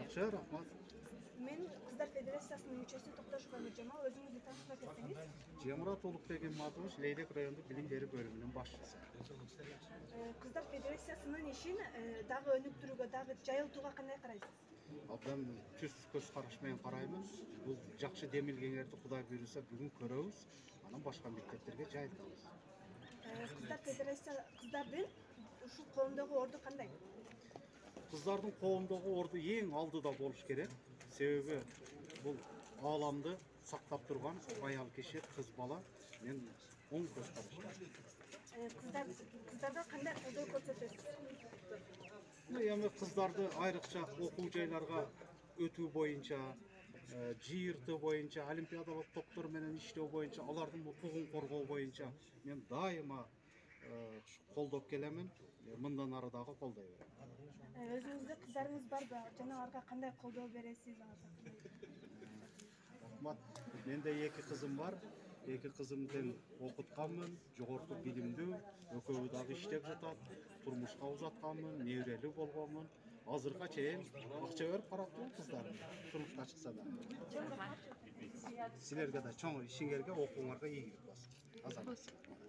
Yaxşı, rahmat. Men Kızlar Federasyasının müçesi Toqtaşova Nurjamал, özünüzü tanıtmak etseniz. Cemrat Olukbegim Matmış, Leylek rayonunda bilim veri bölümünün başçısı. Kızlar Federasyasının işin dağı önüp duruga, dağı jayıltууга kандай karaysiz? Ben түз көз қарашмайын қараймын. Бұл жақсы демилгендерді Құдай бұйырса бүгін көреміз. Анан башка мектептерге жайылтабыз. Kızlar Federasyası kızlardın şu kolundagi ordu kanday? Қыздардың қолындағы орды ең алдыда болуш керек. Себебі бұл аламды сақтап тұрған аял кеше қыз бала. Мен оң көз қараштаймын. Kızlarda kanday қолдоо көрсөтөсүз? Эми қыздарды айрыкча окуу жайларга өтүү боюнча, жыйыртуу боюнча, олимпиадалык топтор менен иштөө боюнча, алардын укугун коргоо боюнча мен дайыма колдоп келемин. Мындан ары дагы колдой берем. Өзүңүздө кыздарыңыз барбы? Жана аларга кандай колдоо бересиз? Рахмат. Менде 2 кызым бар. 2 кызымды окутканмын, жогорку билимдүү, экөөбү дагы иштеп жатат, турмушка узатканмын, неберелүү болгонмун. Азырга чейин акча берип карап турам кыздарым, турмушка чыкса да. Силерге да чоң ишиңерге, окууңарга ийгилик болсун. Азыр.